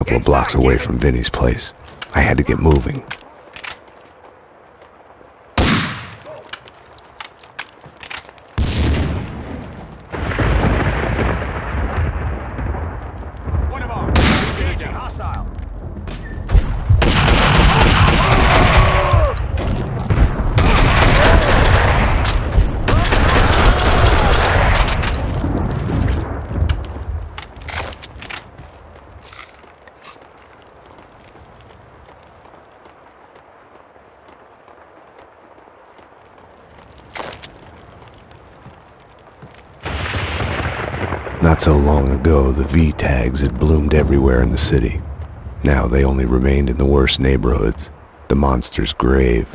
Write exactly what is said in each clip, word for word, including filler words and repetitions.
couple of blocks away from Vinny's place. I had to get moving. Not so long ago, the V-tags had bloomed everywhere in the city. Now they only remained in the worst neighborhoods, the monster's grave.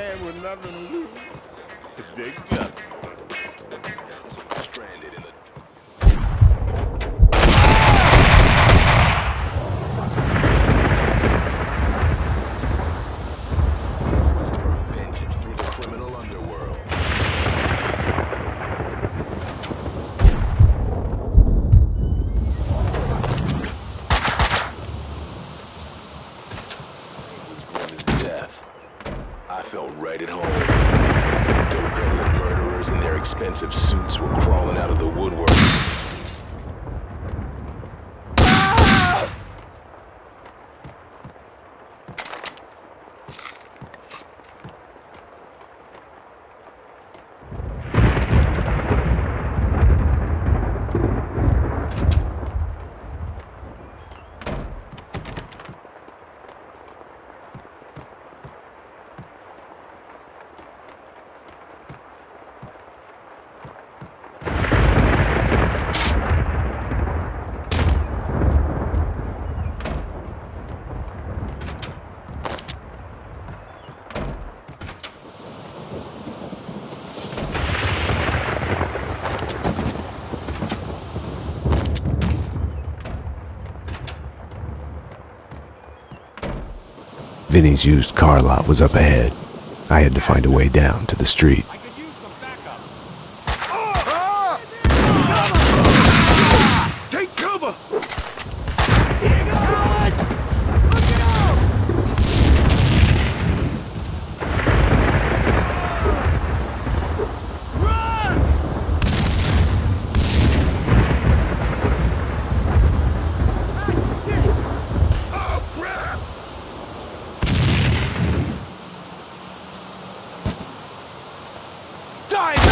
man with nothing to lose. Dig justice. Stranded in the... Vengeance through the criminal underworld. Death. I felt right at home. Dope-peddling murderers in their expensive suits were crawling out of the woodwork. Vinny's used car lot was up ahead. I had to find a way down to the street. I could use some backup. Take cover! Die!